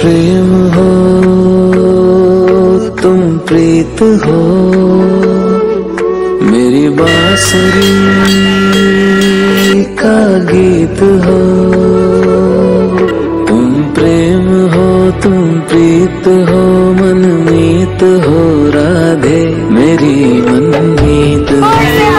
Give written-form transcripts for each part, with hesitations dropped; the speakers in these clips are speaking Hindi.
प्रेम हो तुम प्रीत हो, मेरी बांसुरी का गीत हो। तुम प्रेम हो तुम प्रीत हो, मनमीत हो राधे मेरी मनमीत हो।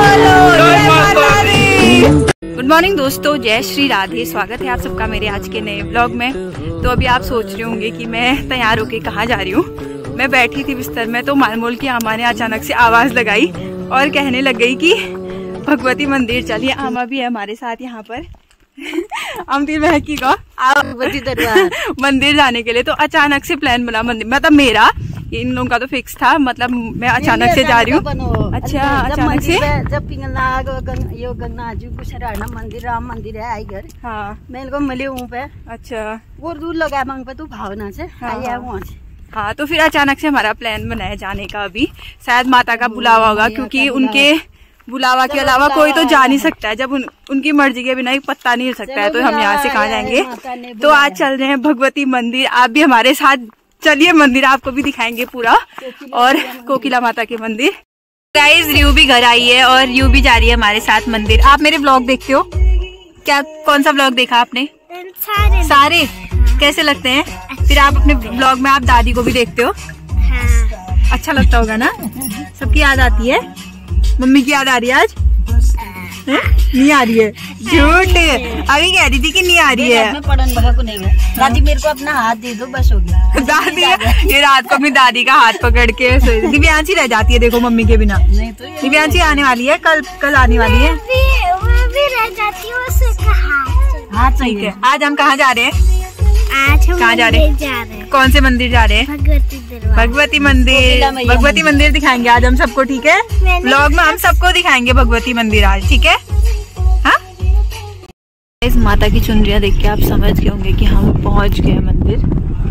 गुड मॉर्निंग दोस्तों, जय श्री राधे। स्वागत है आप सबका मेरे आज के नए ब्लॉग में। तो अभी आप सोच रहे होंगे कि मैं तैयार होके कहाँ जा रही हूँ। मैं बैठी थी बिस्तर में तो मालमोल की आमा ने अचानक से आवाज़ लगाई और कहने लग गई कि भगवती मंदिर चलिए। आमा भी है हमारे साथ यहाँ पर। हम तीन बहन की भगवती दरबार मंदिर जाने के लिए। तो अचानक से प्लान बना मंदिर, मतलब मेरा, इन लोगों का तो फिक्स था, मतलब मैं अचानक से जा रही हूँ। अच्छा, अचानक से जब गंगा जी को शराना मंदिर राम मंदिर है आई घर। हाँ, मैं इनको मिले हूँ पे। अच्छा, वो दूर लगा मांग पे तू भावना से आई है वहाँ से। हाँ, तो फिर अचानक से हमारा प्लान बना है जाने का। अभी शायद माता का बुलावा होगा, क्योंकि उनके बुलावा के अलावा कोई तो जा नहीं सकता है। जब उनकी मर्जी के बिना एक पत्ता नहीं हिल सकता है, तो हम यहाँ से कहाँ जाएंगे। तो आज चल रहे हैं भगवती मंदिर। आप भी हमारे साथ चलिए, मंदिर आपको भी दिखाएंगे पूरा, और कोकिला माता के मंदिर। गाइस, रियू भी घर आई है और रियू भी जा रही है हमारे साथ मंदिर। आप मेरे ब्लॉग देखते हो क्या? कौन सा ब्लॉग देखा आपने? सारे कैसे लगते हैं? फिर आप अपने ब्लॉग में आप दादी को भी देखते हो? हाँ। अच्छा लगता होगा ना? सबकी याद आती है? मम्मी की याद आ रही है आज? नहीं आ रही है? झूठ, अभी कह रही थी कि नहीं आ रही है। पढ़न बगा को नहीं है। दादी मेरे को अपना हाथ दे दो, बस हो गया। दादी ये रात को अपनी दादी का हाथ पकड़ के सोई। दिव्यांशी रह जाती है देखो मम्मी के बिना। नहीं तो दिव्यांशी आने वाली है, कल आने वाली है। भी रह जाती है। हाँ ठीक है। आज हम कहाँ जा रहे हैं? आज हम कहाँ जा रहे हैं? कौन से मंदिर जा रहे हैं? भगवती मंदिर। भगवती मंदिर दिखाएंगे आज हम सबको, ठीक है? ब्लॉग में हम सबको दिखाएंगे भगवती मंदिर आज, ठीक है? हाँ, इस माता की चुनरिया देख के आप समझ गए होंगे कि हम पहुंच गए मंदिर।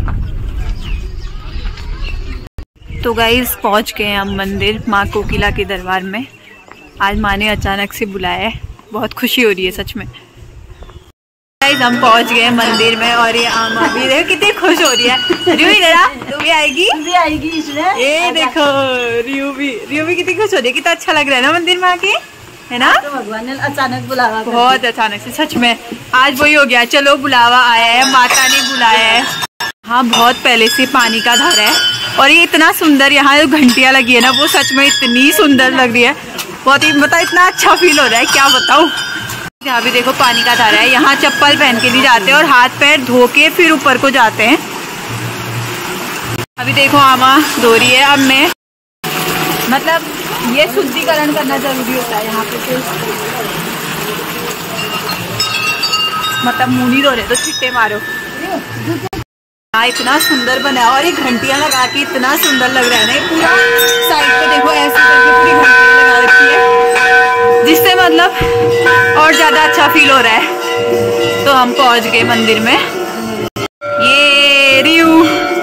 तो गाइस, पहुंच गए हम मंदिर, माँ कोकिला के दरबार में। आज माँ ने अचानक से बुलाया है, बहुत खुशी हो रही है सच में। गाइस, हम पहुंच गए मंदिर में और ये आमा भी देखो कितनी खुश हो रही है। रियू इधर आ, तू भी आएगी इसमें। ये देखो रियू भी कितनी खुश हो रही है। कितना अच्छा लग रहा है ना मंदिर में आके, है ना? तो भगवान ने अचानक बुलावा, बहुत अचानक से, सच में आज वही हो गया। चलो बुलावा आया है, माता ने बुलाया है। हाँ, बहुत पहले से पानी का धारा है और ये इतना सुंदर, यहाँ जो घंटियाँ लगी है ना, वो सच में इतनी सुंदर लग रही है। बहुत ही, मतलब इतना अच्छा फील हो रहा है, क्या बताऊँ। यहाँ भी देखो पानी का धारा है। यहाँ चप्पल पहन के नहीं जाते और हाथ पैर धो के फिर ऊपर को जाते हैं। अभी देखो आमा धो रही है। अब मैं, मतलब ये शुद्धिकरण करना जरूरी होता है यहाँ पे। मतलब मुंह नहीं धो रहे तो छिट्टे मारो। हाँ, इतना सुंदर बना है और ये घंटियां लगा के इतना सुंदर लग रहा है ना। पूरा साइड पे देखो ऐसे करके पूरी घंटियां लगा रखी है, जिससे मतलब और ज्यादा अच्छा फील हो रहा है। तो हम पहुंच गए मंदिर में। ये रियू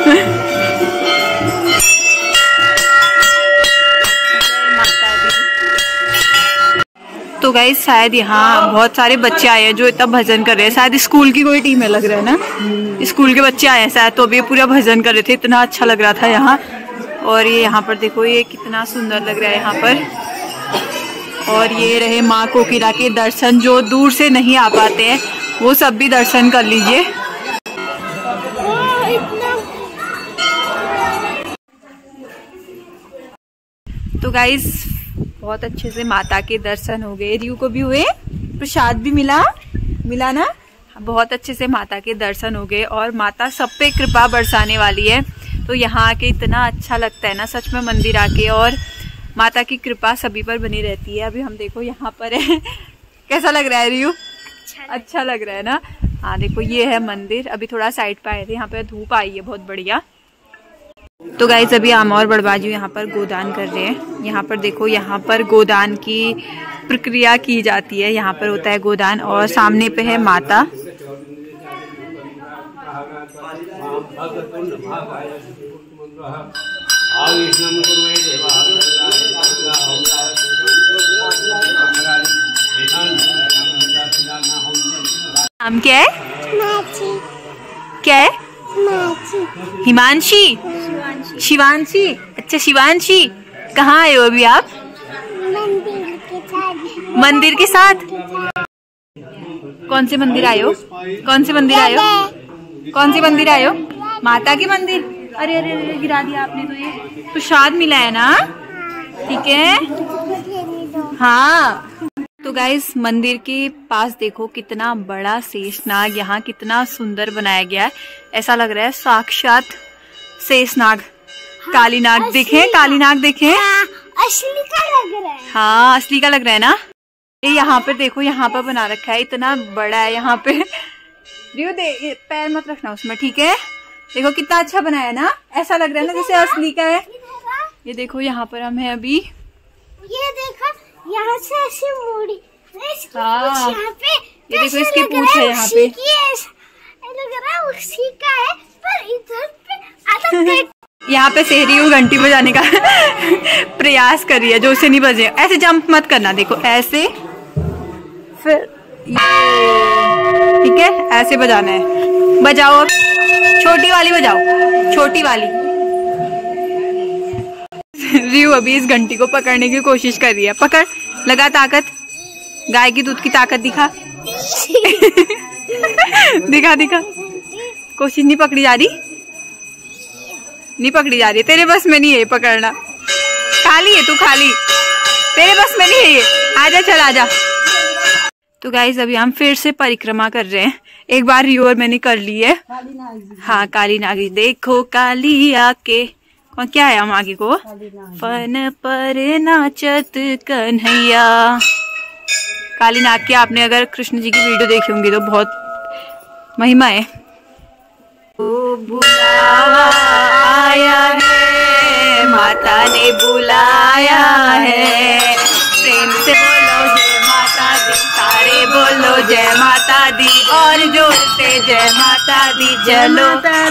तो गाइस, शायद यहाँ बहुत सारे बच्चे आए हैं जो इतना भजन कर रहे हैं। शायद स्कूल की कोई टीम है, लग रहा है ना, स्कूल के बच्चे आए हैं शायद। तो अभी पूरा भजन कर रहे थे, इतना अच्छा लग रहा था यहाँ। और ये यहाँ पर देखो, ये कितना सुंदर लग रहा है यहाँ पर। और ये रहे माँ कोकिला के दर्शन। जो दूर से नहीं आ पाते हैं वो सब भी दर्शन कर लीजिए। तो गाइस, बहुत अच्छे से माता के दर्शन हो गए। रियू को भी हुए, प्रसाद भी मिला ना। बहुत अच्छे से माता के दर्शन हो गए और माता सब पे कृपा बरसाने वाली है। तो यहाँ आके इतना अच्छा लगता है ना सच में मंदिर आके, और माता की कृपा सभी पर बनी रहती है। अभी हम देखो यहाँ पर है। कैसा लग रहा है रियू? अच्छा लग रहा है ना? हाँ देखो, ये है मंदिर। अभी थोड़ा साइड पे आए थे, यहाँ पे धूप आई है बहुत बढ़िया। तो गाइस, अभी आमा और बड़बाजू यहाँ पर गोदान कर रहे हैं। यहाँ पर देखो, यहाँ पर गोदान की प्रक्रिया की जाती है। यहाँ पर होता है गोदान और सामने पे है माता। नाम क्या है? क्या है? हिमांशी, शिवांशी। अच्छा शिवांशी, कहाँ आए हो अभी आप? मंदिर के साथ। कौन से मंदिर आए हो? कौन से मंदिर आए हो? कौन से मंदिर आए हो? माता के मंदिर। अरे अरे अरे गिरा दिया आपने तो। ये प्रसाद मिला है ना, ठीक है। हाँ तो गाइस मंदिर के पास देखो कितना बड़ा शेषनाग, यहाँ कितना सुंदर बनाया गया है। ऐसा लग रहा है साक्षात शेषनाग, कालीनाग देखे, कालीनाग देखे। असली का लग रहा है। हाँ असली का लग रहा है ना। ये यहाँ पे देखो, यहाँ पर बना रखा है, इतना बड़ा है यहाँ पे। रियो दे, पैर मत रखना उसमें, ठीक है। देखो कितना अच्छा बनाया है ना, ऐसा लग रहा है ना जैसे असली का है। ये देखो यहाँ पर हम हैं अभी। ये देखो यहाँ से ऐसे मोड़ी। हाँ यहाँ पे ये देखो इसकी पूंछ है यहाँ पे। लग रहा है उसी का है, पर इधर पे अलग। यहाँ पे सेहरी हूँ घंटी बजाने का प्रयास कर रही है, जो उसे नहीं बजे। ऐसे जंप मत करना, देखो ऐसे, फिर ठीक है, ऐसे बजाना है। बजाओ अब, छोटी वाली बजाओ, छोटी वाली। रियू अभी इस घंटी को पकड़ने की कोशिश कर रही है। पकड़, लगा ताकत, गाय की दूध की ताकत दिखा। दिखा दिखा, कोशिश। नहीं पकड़ी जा रही, नहीं पकड़ी जा रही, तेरे बस में नहीं है ये पकड़ना। खाली है तू, खाली, तेरे बस में नहीं है ये। आजा चल आजा। तो गाइस अभी हम फिर से परिक्रमा कर रहे हैं। एक बार रियो और मैंने कर ली है। हाँ काली नागी, देखो काली आके, कौन क्या है हम आगे को, फन पर नाचत कन्हैया। काली नाग की आपने अगर कृष्ण जी की वीडियो देखी होंगी तो बहुत महिमा है। ओ बुलावा आया है, माता ने बुलाया है, प्रेम से बोलो जय माता दी, सारे बोलो जय माता दी, और जोर से जय माता दी, चलो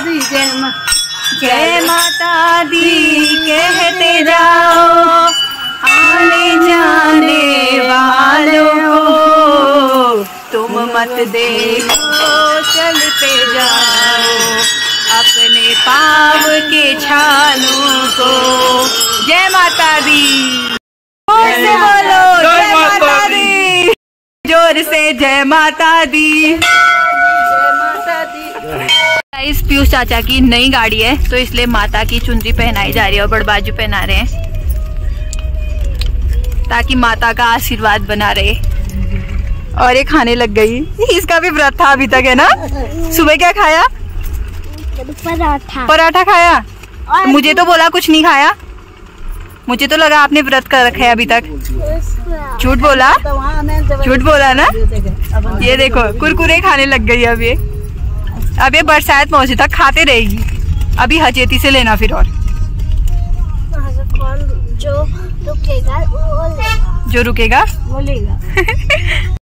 जय माता दी कहते जाओ, आने जाने वालों को तुम मत देखो, चलते जाओ अपने पाँव के छालों को। जय माता दी, जोर से बोलो जय माता दी, जोर से जय माता दी। इस पीयूष चाचा की नई गाड़ी है तो इसलिए माता की चुनरी पहनाई जा रही है और बड़बाजू पहना रहे हैं ताकि माता का आशीर्वाद बना रहे। और ये खाने लग गई, इसका भी व्रत था अभी तक है ना। सुबह क्या खाया? पराठा। पराठा खाया। तो मुझे तो बोला कुछ नहीं खाया, मुझे तो लगा आपने व्रत कर रखा है अभी तक। झूठ बोला, झूठ बोला ना। ये देखो कुरकुरे खाने लग गई अब ये बरसात पहुंचे तक खाते रहेगी। अभी हचेती से लेना फिर। और जो रुकेगा वो लेगा, जो रुकेगा वो लेगा।